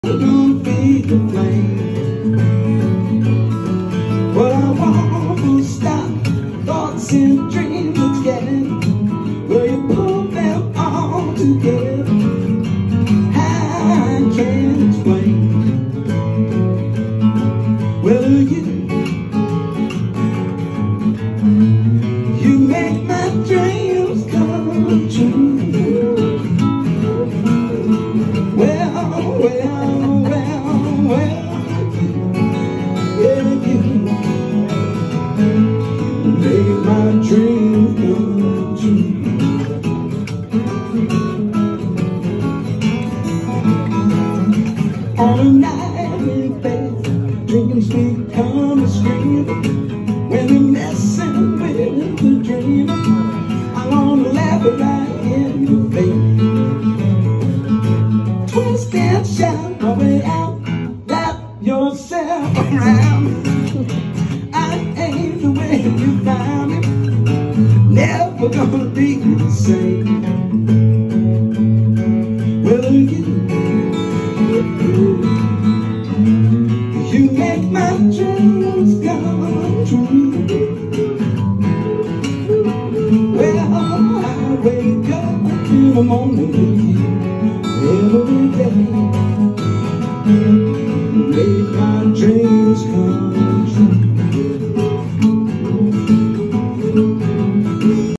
Don't feed the flame. Well, I won't stop thoughts and dreams again. Will you put them all together? I can't explain. Well, you make my dreams come true. Make my dreams come true. On a night in bed, drinking sweet come scream. When they're messing with the dream, I wanna laugh right in your face. Twist and shout my way out, wrap yourself around. I ain't the way you found me, never gonna be the same. Well, you make my dreams come true. Well, I wake up in the morning with you every day.